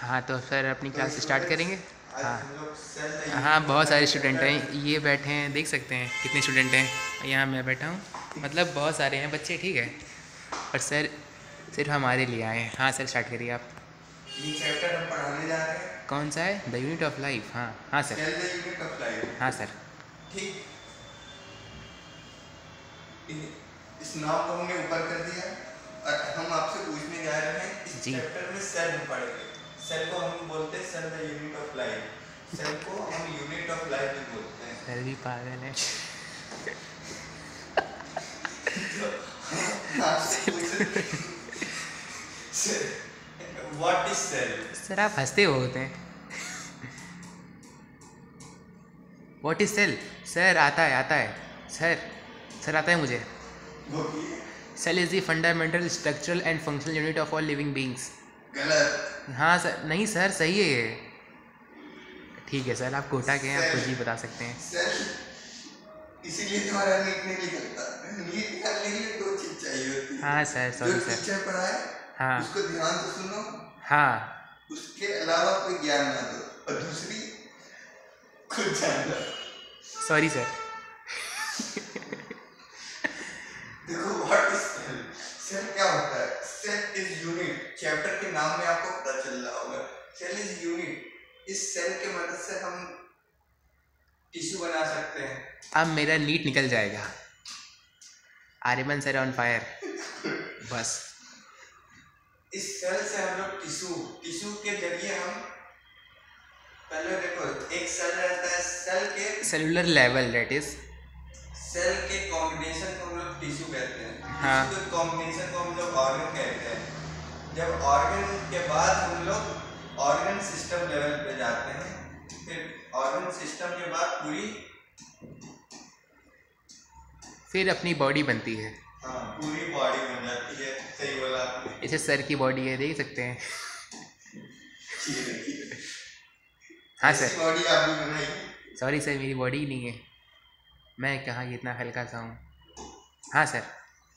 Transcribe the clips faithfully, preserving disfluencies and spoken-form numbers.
हाँ तो सर अपनी तो क्लास स्टार्ट स्टूडेंट्स, करेंगे। आज हाँ हम लोग सेल द हाँ, यूनिट ऑफ बहुत सारे लाइफ स्टूडेंट चैप्टर हैं, में। ये बैठे हैं, देख सकते हैं कितने स्टूडेंट हैं। यहाँ मैं बैठा हूँ, मतलब बहुत सारे हैं बच्चे, ठीक है। और सर सिर्फ हमारे लिए आए हैं। हाँ सर, स्टार्ट करिए आप। ये चैप्टर हम पढ़ाने जा रहे हैं, कौन सा है? The unit of life. हाँ हाँ sir. Cell the unit of life. हाँ सर। ठीक, इ- इस नाम को हमने ऊपर कर दिया और हम आपसे पूछने जा रहे हैं, इस जी चैप्टर में सेल हम पढ़ेंगे। सेल को हम बोलते हैं cell the unit of life. Cell को हम यूनिट ऑफ लाइफ भी बोलते हैं। सर भी पागल है। तो आपसे पूछ व्हाट इज सेल। सर आप हंसते हो होते हैं। What is cell? सर आता है आता है सर। सर आता है मुझे। बोलिए। Cell is the fundamental structural and functional unit of all living beings. गलत। हाँ सर, नहीं सर सही है ये। ठीक है सर, आप कोटा के हैं, आप कुछ भी बता सकते हैं। सेल इसीलिए तुम्हारा नीट नहीं निकलता। नीट निकालने के लिए दो चीज चाहिए होती है। हाँ सर, जो सॉरी सर। टीचर पढ़ाए हाँ उसको ध्यान से सुनो, हाँ उसके अलावा कोई ज्ञान ना दो, और दूसरी खुद जान लो। Sorry sir. देखो व्हाट इज सेल। सेल क्या होता है? Cell is unit. चैप्टर के नाम में आपको पता चल रहा होगा, सेल इज यूनिट। इस सेल के मदद से हम टिश्यू बना सकते हैं। अब मेरा नीट निकल जाएगा। Aryaman sir on fire. बस इस सेल से हम लोग टिश्यू टिश्यू के जरिए हम, पहले देखो एक सेल रहता है, सेल के cellular level that is. Cell के कॉम्बिनेशन को हम लोग टिश्यू कहते हैं। हाँ। टिश्यू के कॉम्बिनेशन को हम लोग ऑर्गन कहते हैं। जब ऑर्गन के बाद हम लोग ऑर्गन सिस्टम लेवल पे जाते हैं, फिर ऑर्गन सिस्टम के बाद पूरी, फिर अपनी बॉडी बनती है। हाँ, पूरी बॉडी बन जाती है। सही बोला आपने। इसे सर की बॉडी है, देख सकते हैं। ये देखिए, हाँ ऐसी सर। बॉडी आप भी बनाइए। सॉरी सर, मेरी बॉडी ही नहीं है, मैं कहाँ कि इतना हल्का सा हूँ। हाँ सर।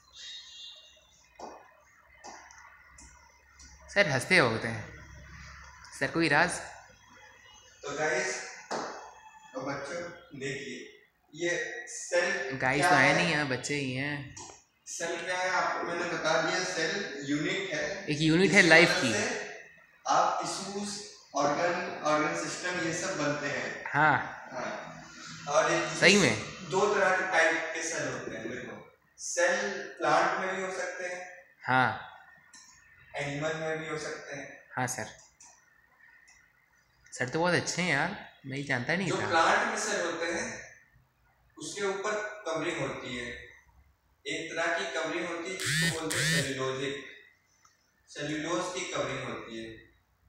सर हंसते होते हैं सर, कोई राज? तो गाइस और बच्चों देखिए, ये सेल गाइस क्या तो है है? नहीं, यहाँ बच्चे ही हैं। सेल क्या है आपको मैंने बता दिया। सेल यूनिट है, एक यूनिट है इसकी लाइफ मदद की। से आप टिश्यूज, ऑर्गन ऑर्गन सिस्टम ये सब बनते हैं। हाँ हाँ, और एक सही में। दो तरह के टाइप के सेल होते हैं। देखो, सेल प्लांट में भी हो सकते हैं, हाँ एनिमल में भी हो सकते हैं। हाँ सर। सर तो बहुत अच्छे हैं यार, मैं जानता नहीं जो था। प्लांट में सेल होते हैं उसके ऊपर कवरिंग होती है, एक तरह की कवरिंग होती है जिसको बोलते हैं सेल्यूलोजिक। सेल्यूलोज की कवरिंग होती है।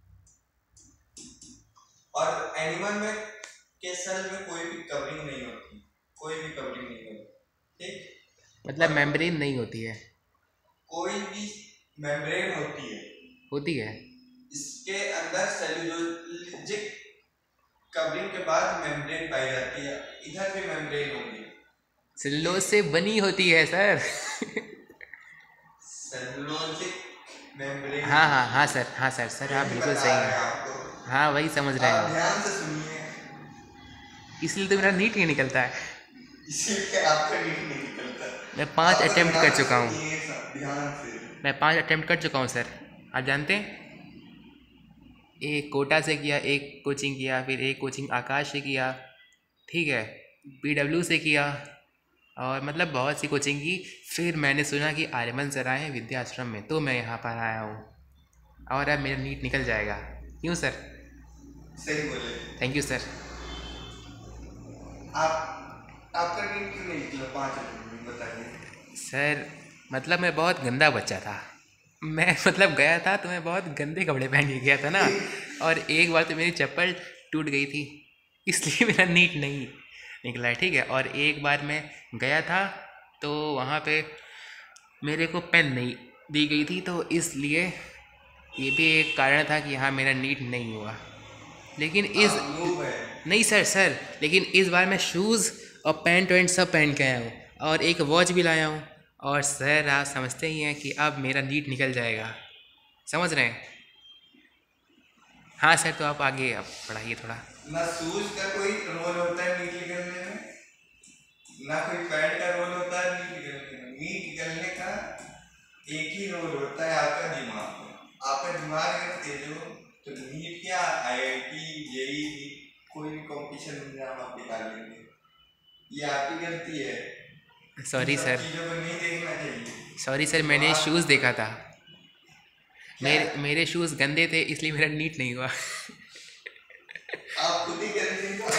और एनिमल में के सेल में कोई भी कवरिंग नहीं होती, कोई भी कवरिंग नहीं होती। ठीक, मतलब मेम्ब्रेन नहीं होती है? कोई भी मेम्ब्रेन होती है, होती है। इसके अंदर सेल्यूलोजिक कवरिंग के बाद मेम्ब्रेन पाई जाती है। इधर भी मेम्ब्रेन होगी, सेलुलोज से बनी होती है सर। Cellulosic membrane. हाँ हाँ हाँ सर, हाँ सर, सर आप बिल्कुल सही हैं। आपको हाँ वही समझ रहे आप हैं, ध्यान से सुनिए, इसलिए तो मेरा नीट नहीं निकलता है। इसीलिए आपका नीट नहीं निकलता। मैं पांच आपको अटेम्प्ट ध्यान कर से चुका हूँ। सुनिए सब, ध्यान से। मैं पांच अटेम्प्ट कर चुका हूँ सर, आप जानते हैं। एक कोटा से किया, एक कोचिंग किया, फिर एक कोचिंग आकाश से किया, ठीक है, पीडब्ल्यू से किया, और मतलब बहुत सी कोचिंग की। फिर मैंने सुना कि आर्यमन सर आए हैं विद्या आश्रम में, तो मैं यहाँ पर आया हूँ, और अब मेरा नीट निकल जाएगा। क्यों सर? सही बोले। Thank you sir. आप आपका नीट क्यों नहीं निकला? पाँच मिनट में बताइए। सर मतलब मैं बहुत गंदा बच्चा था। मैं मतलब गया था तो मैं बहुत गंदे कपड़े पहन के गया था ना, और एक बार तो मेरी चप्पल टूट गई थी, इसलिए मेरा नीट नहीं निकला है, ठीक है। और एक बार मैं गया था तो वहाँ पे मेरे को पेन नहीं दी गई थी, तो इसलिए ये भी एक कारण था कि हाँ मेरा नीट नहीं हुआ। लेकिन इस आप नूब है। नहीं सर सर लेकिन इस बार मैं शूज़ और पैंट वैंट सब पहन के आया हूँ, और एक वॉच भी लाया हूँ, और सर आप समझते ही हैं कि अब मेरा नीट निकल जाएगा, समझ रहे हैं। हाँ सर, तो आप आगे आप पढ़ाइए थोड़ा। ना शूज का कोई रोल होता है नीट निकलने में, ना कोई पैंट का रोल होता है नीट निकलने में। नीट निकलने का एक ही रोल होता है, आपका दिमाग में। आपका दिमाग अगर तेज हो तो नीट क्या, आई आई टी, जे ई ई, कोई भी कॉम्पिटिशन एग्जाम आप निकाल लेंगे। ये आपकी गलती है। सॉरी सर, चीजों को नहीं देखना चाहिए। सॉरी सर, मैंने शूज़ देखा था। मेरे मेरे शूज़ गंदे थे, इसलिए मेरा नीट नहीं हुआ। आप खुद ही करेंगे तो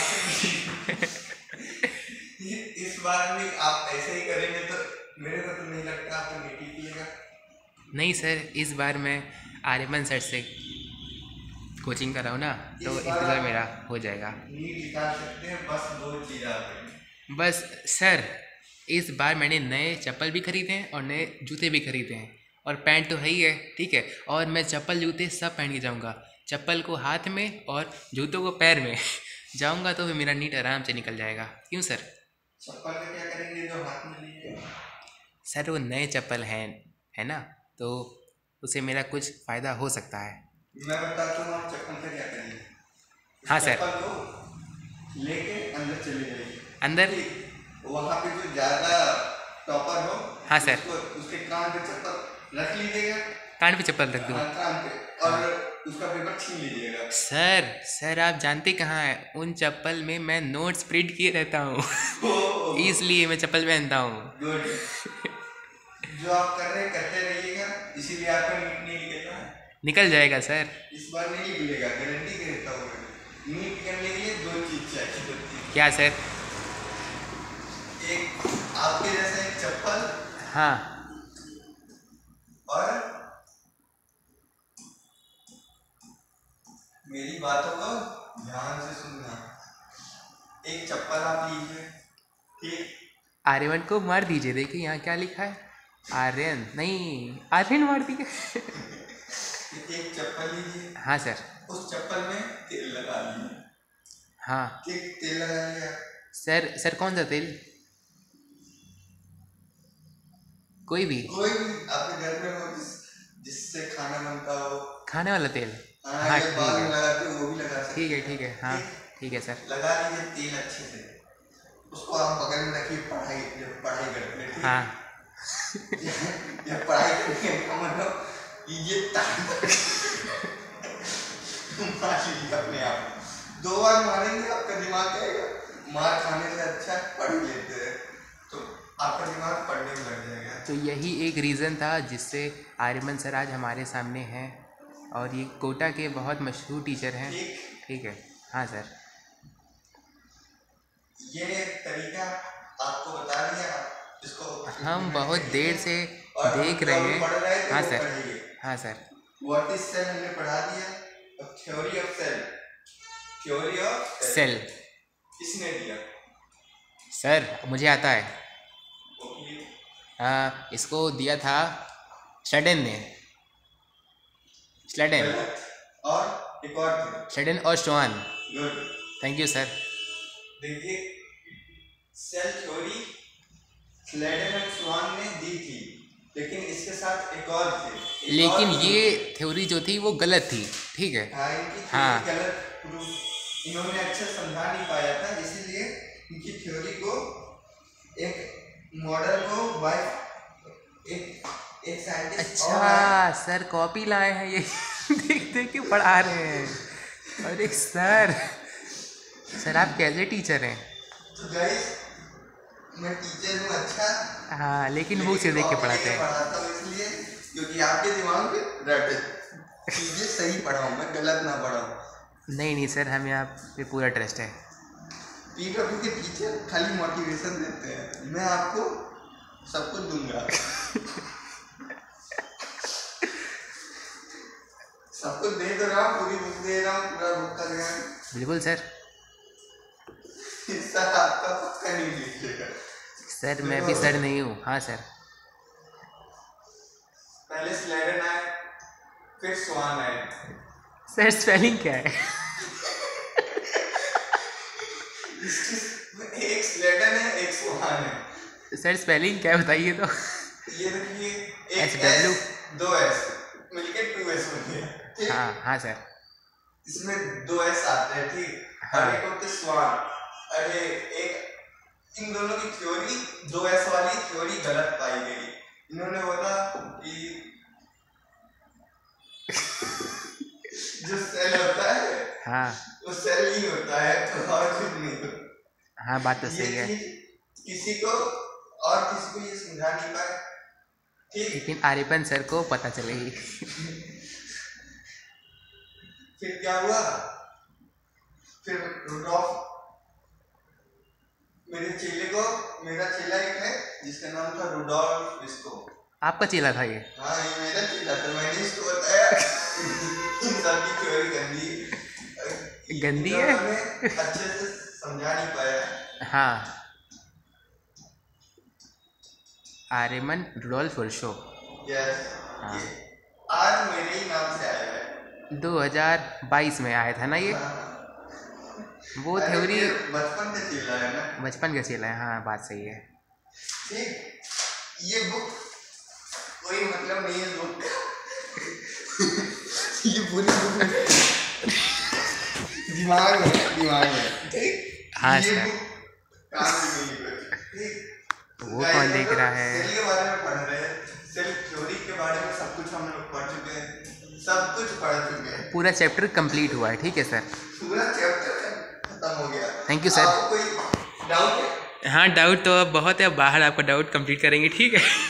इस बार भी आप ऐसे ही करेंगे तो मेरे को तो नहीं लगता आपको नीट निकलेगा। नहीं सर, इस बार मैं आर्यमन सर से कोचिंग कर रहा हूँ ना, तो इस बार मेरा हो जाएगा। नीट निकाल सकते हैं, बस दो चीज़ आप। बस सर, इस बार मैंने नए चप्पल भी खरीदे हैं और नए जूते भी खरीदे हैं, और पैंट तो है ही है, ठीक है। और मैं चप्पल जूते सब पहन के जाऊँगा, चप्पल को हाथ में और जूतों को पैर में जाऊँगा, तो फिर मेरा नीट आराम से निकल जाएगा। क्यों सर? चप्पल का क्या करेंगे जो हाथ में लिए? सर वो नए चप्पल हैं, है ना, तो उससे मेरा कुछ फ़ायदा हो सकता है। मैं बताता हूँ आप चप्पल का क्या करेंगे। हाँ सर। चप्पल को लेके अंदर चले जाइए। अंदर? वहाँ पे जो ज़्यादा टॉपर हो, हाँ सर, उसको उसके कान पे चप्पल रख लीजिएगा। कान पे चप्पल रख दूँ? हाँ, कान पे, और उसका पेपर छीन लीजिएगा। सर सर आप जानते कहाँ हैं, उन चप्पल में मैं नोट्स प्रिंट किए रहता हूँ, इसलिए मैं चप्पल पहनता हूँ। गुड। जो आप कर रहे हैं करते रहिएगा, इसीलिए आपका नीट नहीं निकलेगा। निकल जाएगा सर, इस बार नहीं निकलेगा, गारंटी देता हूँ। नीट करने के लिए दो चीज चाहिए। क्या सर? एक आपके जैसा एक चप्पल, हाँ, और मेरी बातों को ध्यान से सुनना। एक चप्पल आप लीजिए, ठीक? आर्यन को मार दीजिए। देखिए यहाँ क्या लिखा है, आर्यन नहीं, आर्यन मार दिए। एक चप्पल लीजिए। हाँ सर। उस चप्पल में तेल लगा लीजिए। हाँ ठीक, तेल लगा लिया। सर, सर कौन सा तेल? कोई भी? कोई भी आपके घर में हो, जिस जिससे खाना बनता हो। खाने वाला तेल? हाँ, हाँ ये ठीक बाल में है, लगाते हो, वो भी लगा सकते ठीक है, हैं। ठीक है, हाँ ठीक है सर। लगा लीजिए तेल अच्छे से। उसको आप बगल में रखिए, पढ़ाई जब पढ़ाई करते हैं, ठीक? हाँ जब पढ़ाई करते हैं का मतलब ये मार लीजिए अपने आप। दो बार मारेंगे आपका दिमाग कहेगा मार खाने से अच्छा पढ़ लेते हैं, तो आपका दिमाग पढ़ने में लग जाएगा। तो यही एक रीज़न था जिससे आर्यमन सर आज हमारे सामने हैं, और ये कोटा के बहुत मशहूर टीचर हैं, ठीक है। हाँ सर, ये तरीका आपको बता दिया, इसको हम बहुत देर से देख रहे हैं। हाँ सर, हाँ सर। व्हाट इज सेल हमने पढ़ा दिया, अब theory of cell. Theory of cell किसने दिया? सर मुझे आता है। ओके, हाँ, इसको दिया था स्लेडन ने, स्लेडन और एक और थे, स्लेडन और स्टोन। Good, thank you sir. देखिए सेल थ्योरी स्लेडन और स्वान ने दी थी, लेकिन इसके साथ एक और थे, एक लेकिन और ये थ्योरी जो थी वो गलत थी, ठीक है। हाँ, इनकी हाँ। थ्योरी गलत प्रूफ, इन्होंने अच्छा समझा नहीं पाया था, इसीलिए इनकी थ्योरी को एक मॉडल को बाय एक एक साइंटिस्ट। अच्छा सर, कॉपी लाए हैं ये देख देख के पढ़ा रहे हैं। अरे सर, सर आप कैसे टीचर हैं? तो गाइस, मैं टीचर हूँ अच्छा, हाँ, लेकिन बुक से देख के पढ़ाते हैं। पढ़ाता हूँ इसलिए क्योंकि आपके दिमाग में रटे चीजें सही पढ़ाऊँ, मैं गलत ना पढ़ाऊँ। नहीं नहीं सर, हमें आप पे पूरा ट्रस्ट है। पीडब्ल्यू के टीचर खाली मोटिवेशन देते हैं, मैं आपको सब कुछ दूंगा। सब कुछ दे तो रहा हूँ, पूरी बुक दे रहा हूँ, पूरा बुक का ज्ञान। बिल्कुल सर। हिस्सा आपका पक्का नहीं लीजिएगा सर मैं भी सर नहीं हूँ। हाँ सर। पहले स्लेडन आए, फिर स्वान आए। सर स्पेलिंग क्या है? एक स्लेडन है, एक स्वान है। सर स्पेलिंग क्या है बताइए तो। ये देखिए, एक एस डब्ल्यू, दो एस मिलके टू एस बन गया। हाँ हाँ सर। इसमें दो एस आते हैं, ठीक। हाँ। और एक होते स्वान। अरे एक इन दोनों की थ्योरी, दो एस वाली थ्योरी गलत पाई गई। इन्होंने बोला कि जो सेल होता है, हाँ वो सेल ही होता है, तो और कुछ नहीं होता। हाँ, बात तो ये सही है। चीज किसी को और किसी को ये समझा नहीं पाए, ठीक। लेकिन आर्यभट्ट सर को पता चलेगी। फिर क्या हुआ, फिर रुडॉल्फ, मेरे चेले को, मेरा चेला एक है जिसका नाम था रुडॉल्फ विस्को। आपका चेला था ये? हाँ, ये मेरा चेला था, मैंने इसको बताया। इन सब की थ्योरी गंदी गंदी है, अच्छे से समझा नहीं पाया। हाँ। आर्यभट्ट रुडोल्फ वर्शो। यस, हाँ। आज मेरे ही नाम से आया है। दो हज़ार बाईस में आया था ना ये? हाँ। वो थ्योरी बचपन से चेला है ना, बचपन का चेला है। हाँ, बात सही है। ठीक। ये बुक कोई मतलब नहीं है बुक का। ये पूरी बुक दिमाग में दिमाग में, ठीक। हाँ ये सर। बुक काम नहीं है, ठीक। वो कौन देख रहा है? सेल के बारे में पढ़ रहे हैं, सेल थ्योरी के बारे में सब कुछ हम लोग पढ़ चुके हैं, सब कुछ पढ़ चुके हैं। पूरा चैप्टर कंप्लीट हुआ है, ठीक है सर। पूरा चैप्टर खत्म हो गया। Thank you sir. आपको कोई डाउट है? हाँ, डाउट तो अब बहुत है, बाहर आपका डाउट कंप्लीट करेंगे, ठीक है।